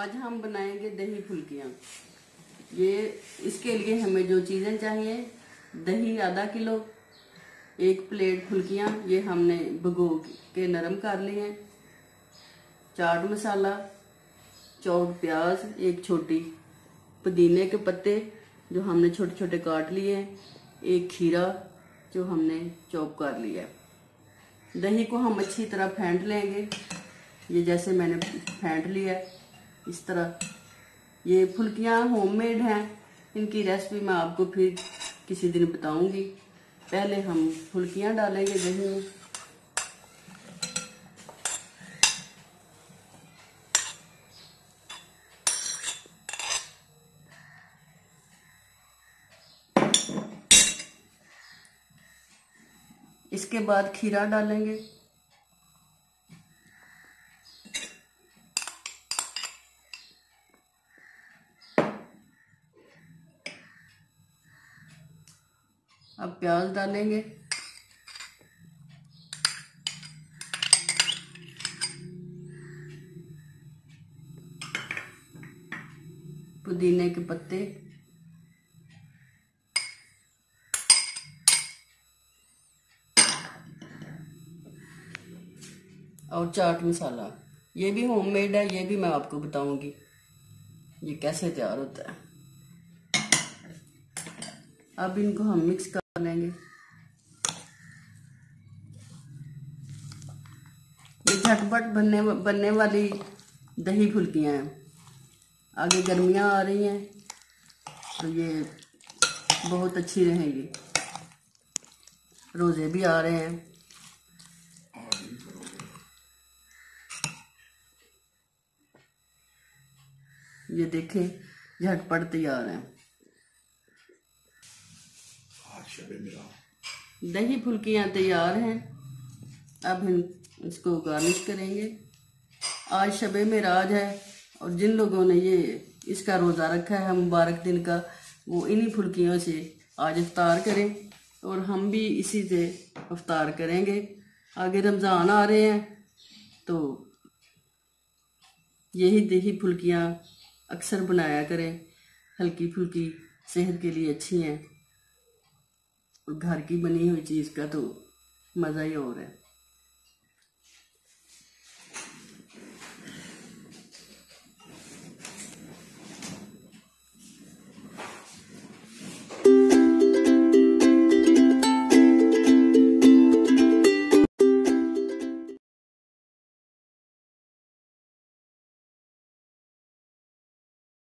आज हम बनाएंगे दही फुल्कियाँ। ये इसके लिए हमें जो चीज़ें चाहिए, दही आधा किलो, 1 प्लेट फुल्कियाँ ये हमने भिगो के नरम कर लिए हैं, चाट मसाला, चौक प्याज, 1 छोटी, पुदीने के पत्ते जो हमने छोटे छोटे काट लिए हैं, 1 खीरा जो हमने चॉप कर लिया है। दही को हम अच्छी तरह फेंट लेंगे, ये जैसे मैंने फेंट लिया है इस तरह। ये फुल्कियाँ होममेड हैं, इनकी रेसिपी मैं आपको फिर किसी दिन बताऊंगी। पहले हम फुल्कियाँ डालेंगे दही में। इसके बाद खीरा डालेंगे, अब प्याज डालेंगे, पुदीने के पत्ते, और चाट मसाला। ये भी होममेड है, ये भी मैं आपको बताऊंगी ये कैसे तैयार होता है। अब इनको हम मिक्स कर लेंगे। ये झटपट बनने वाली दही फुल्कियाँ हैं। आगे गर्मियाँ आ रही हैं तो ये बहुत अच्छी रहेंगी। रोजे भी आ रहे हैं। ये देखें झटपट तैयार है। दही फुल्कियाँ तैयार हैं। अब हम इसको गार्निश करेंगे। आज शबे मेराज है और जिन लोगों ने ये इसका रोज़ा रखा है मुबारक दिन का, वो इन्हीं फुल्कियों से आज इफ्तार करें और हम भी इसी से इफ्तार करेंगे। आगे रमज़ान आ रहे हैं तो यही दही फुल्कियाँ अक्सर बनाया करें। हल्की फुल्की सेहत के लिए अच्छी हैं और घर की बनी हुई चीज़ का तो मज़ा ही और है।